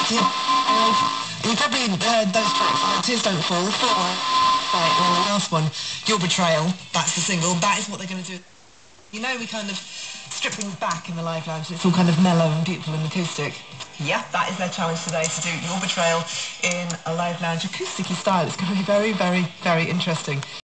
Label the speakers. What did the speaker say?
Speaker 1: You probably heard those tracks, Tears Don't Fall, right, and then the last one, Your Betrayal, that's the single, that is what they're going to do. You know, we kind of strip things back in the live lounge, it's all kind of mellow and beautiful and acoustic. Yeah, that is their challenge today, to do Your Betrayal in a live lounge acoustic-y style. It's going to be very, very, very interesting.